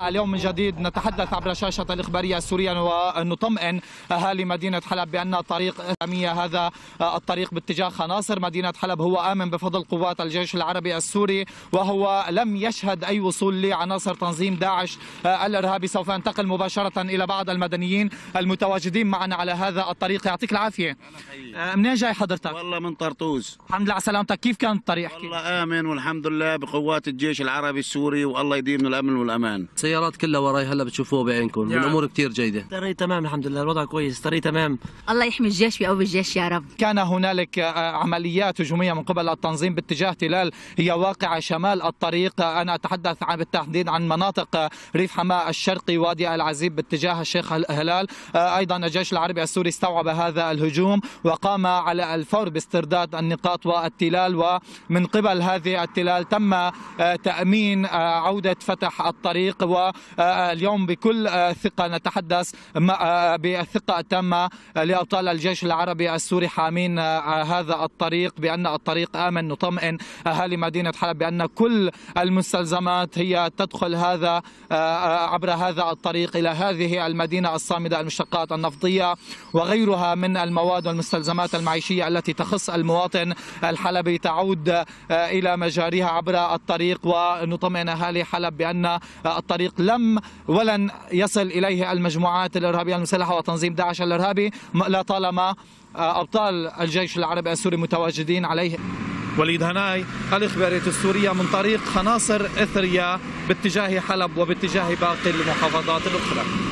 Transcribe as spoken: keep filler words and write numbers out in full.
اليوم من جديد نتحدث عبر شاشة الإخبارية السورية ونطمئن أهالي مدينة حلب بأن الطريق الإسلامية هذا الطريق باتجاه خناصر مدينة حلب هو آمن بفضل قوات الجيش العربي السوري، وهو لم يشهد أي وصول لعناصر تنظيم داعش الإرهابي. سوف أنتقل مباشرة إلى بعض المدنيين المتواجدين معنا على هذا الطريق. يعطيك العافية. منين جاي حضرتك؟ والله من طرطوس. الحمد لله على سلامتك. كيف كان الطريق؟ والله آمن والحمد لله بقوات الجيش العربي السوري، والله يديم الأمن والأمان. السيارات كلها وراي هلا بتشوفوها بعينكم، يعني الامور كثير جيده. طريق تمام الحمد لله، الوضع كويس، طريق تمام. الله يحمي الجيش ويقوي الجيش يا رب. كان هنالك عمليات هجوميه من قبل التنظيم باتجاه تلال هي واقعه شمال الطريق. انا اتحدث عن بالتحديد عن مناطق ريف حماة الشرقي وادي العزيب باتجاه الشيخ هلال. ايضا الجيش العربي السوري استوعب هذا الهجوم وقام على الفور باسترداد النقاط والتلال، ومن قبل هذه التلال تم تامين عوده فتح الطريق. واليوم بكل ثقة نتحدث بالثقة التامة لأبطال الجيش العربي السوري حامين هذا الطريق بأن الطريق آمن. نطمئن أهالي مدينة حلب بأن كل المستلزمات هي تدخل هذا عبر هذا الطريق إلى هذه المدينة الصامدة، المشتقات النفطية وغيرها من المواد والمستلزمات المعيشية التي تخص المواطن الحلبي تعود إلى مجاريها عبر الطريق. ونطمئن أهالي حلب بأن الطريق لم ولن يصل إليه المجموعات الإرهابية المسلحة وتنظيم داعش الإرهابي لا طالما أبطال الجيش العربي السوري متواجدين عليه. وليد هناي، الإخبارية السورية، من طريق خناصر إثريا باتجاه حلب وباتجاه باقي المحافظات الأخرى.